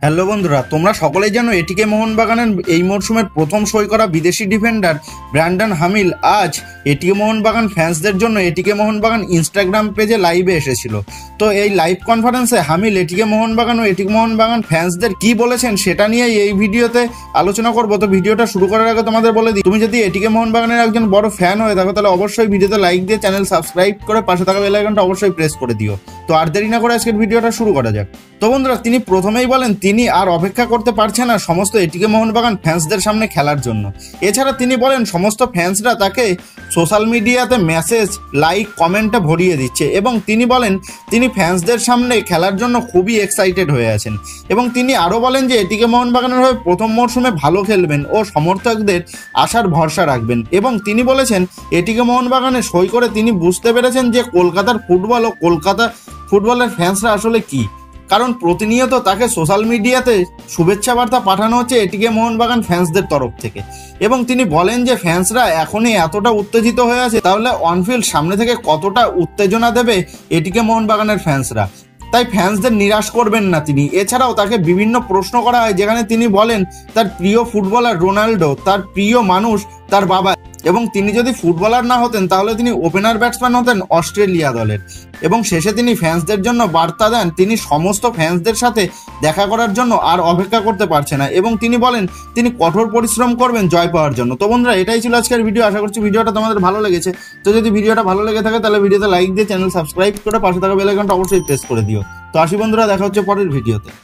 Hello বন্ধুরা, তোমরা সকলেই জানো এটিকে মোহনবাগানের এই মরশুমের প্রথম সই করা বিদেশি ডিফেন্ডার ব্র্যান্ডন হামিল আজ এটিকে মোহনবাগান ফ্যান্সদের জন্য এটিকে মোহনবাগান ইনস্টাগ্রাম পেজে লাইভে এসেছিল। তো এই লাইভ কনফারেন্সে হামিল এটিকে মোহনবাগান ও এটিকে মোহনবাগান ফ্যান্সদের কি বলেছেন সেটা নিয়ে এই ভিডিওতে আলোচনা করবো। তো ভিডিওটা শুরু করার আগে তোমাদের বলে দিই, তুমি যদি এটিকে মোহনবাগানের একজন বড় ফ্যান হয়ে থাকো তাহলে অবশ্যই ভিডিওতে লাইক দিয়ে চ্যানেল সাবস্ক্রাইব করে পাশে থাকা বেল আইকনটা অবশ্যই প্রেস করে দিও। তো আর দেরি না করে আজকের ভিডিওটা শুরু করা যাক। তো বন্ধুরা, তিনি প্রথমেই বলেন তিনি আর অপেক্ষা করতে পারছেন না সমস্ত এটিকে মোহনবাগান ফ্যান্সদের সামনে খেলার জন্য। এছাড়া তিনি বলেন সমস্ত ফ্যান্সরা তাকে সোশ্যাল মিডিয়াতে মেসেজ, লাইক, কমেন্টে ভরিয়ে দিচ্ছে এবং তিনি বলেন তিনি ফ্যান্সদের সামনে খেলার জন্য খুবই এক্সাইটেড হয়ে আছেন। এবং তিনি আরও বলেন যে এটিকে মোহনবাগানের হয়ে প্রথম মরশুমে ভালো খেলবেন ও সমর্থকদের আশার ভরসা রাখবেন। এবং তিনি বলেছেন এটিকে মোহনবাগানে সই করে তিনি বুঝতে পেরেছেন যে কলকাতার ফুটবল ও কলকাতা ফুটবলের ফ্যান্সরা আসলে কি, কারণ প্রতিনিয়ত তাকে সোশ্যাল মিডিয়াতে শুভেচ্ছা বার্তা পাঠানো হচ্ছে এটিকে মোহনবাগান ফ্যান্সদের তরফ থেকে। এবং তিনি বলেন যে ফ্যান্সরা এখনই এতটা উত্তেজিত হয়ে আছে, তাহলে অনফিল্ড সামনে থেকে কতটা উত্তেজনা দেবে এটিকে মোহনবাগানের ফ্যান্সরা, তাই ফ্যান্সদের নিরাশ করবেন না তিনি। এছাড়াও তাকে বিভিন্ন প্রশ্ন করা হয় যেখানে তিনি বলেন তার প্রিয় ফুটবলার রোনাল্ডো, তার প্রিয় মানুষ তার বাবা, এবং তিনি যদি ফুটবলার না হতেন তাহলে তিনি ওপেনার ব্যাটসম্যান হতেন অস্ট্রেলিয়া দলের। এবং শেষে তিনি ফ্যান্সদের জন্য বার্তা দেন তিনি সমস্ত ফ্যান্সদের সাথে দেখা করার জন্য আর অপেক্ষা করতে পারছে না এবং তিনি বলেন তিনি কঠোর পরিশ্রম করবেন জয় পাওয়ার জন্য। তো বন্ধুরা, এটাই ছিল আজকের ভিডিও। আশা করছি ভিডিওটা তোমাদের ভালো লেগেছে। তো যদি ভিডিওটা ভালো লেগে থাকে তাহলে ভিডিওতে লাইক দিয়ে চ্যানেল সাবস্ক্রাইব করে পাশে থাকা বেল আইকনটা অবশ্যই প্রেস করে দিও। তো আসি বন্ধুরা, দেখা হচ্ছে পরের ভিডিওতে।